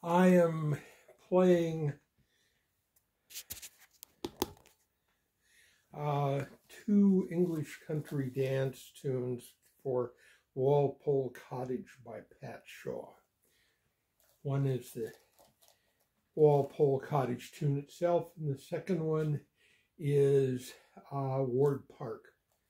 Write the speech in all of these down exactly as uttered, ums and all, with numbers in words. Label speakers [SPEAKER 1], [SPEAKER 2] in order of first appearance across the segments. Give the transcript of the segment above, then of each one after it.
[SPEAKER 1] I am playing uh, two English country dance tunes for Walpole Cottage by Pat Shaw. One is the Walpole Cottage tune itself, and the second one is uh, Ward Park.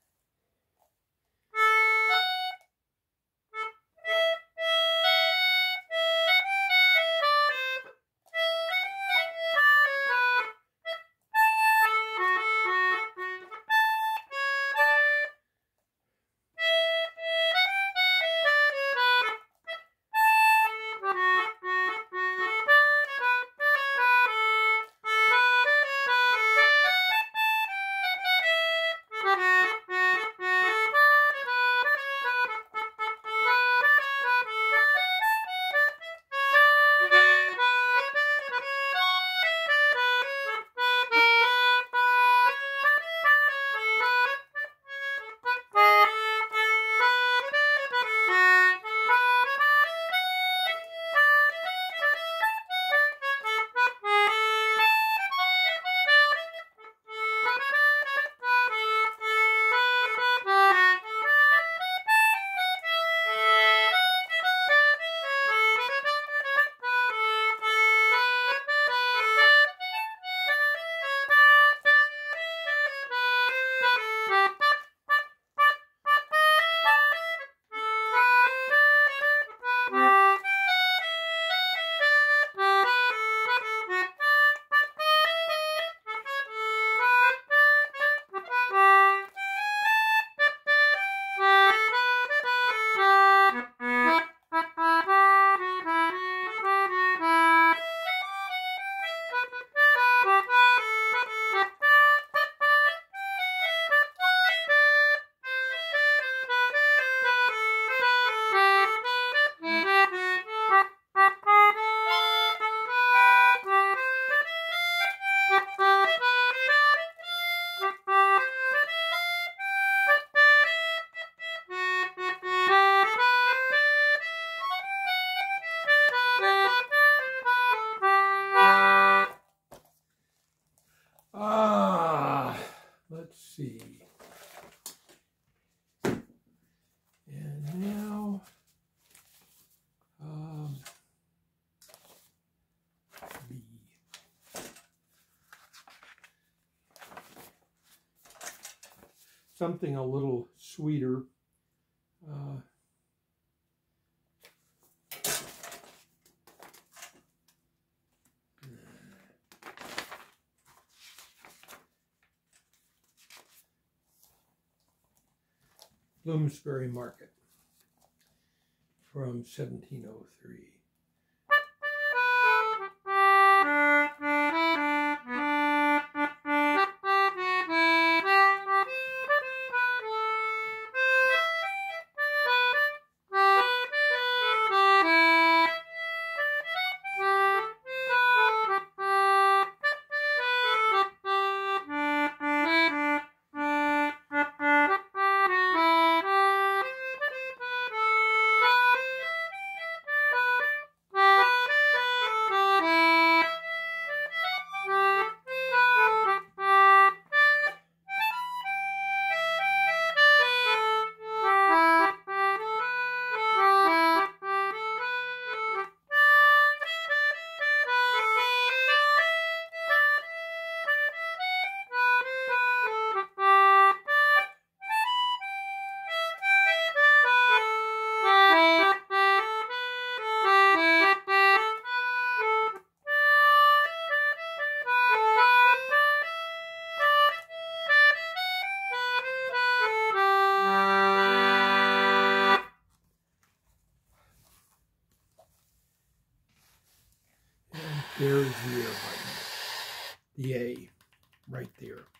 [SPEAKER 1] Ah, let's see. And now, um, B. Something a little sweeter. Uh, Bloomsbury Market from seventeen oh three. There's the A button, the A right there.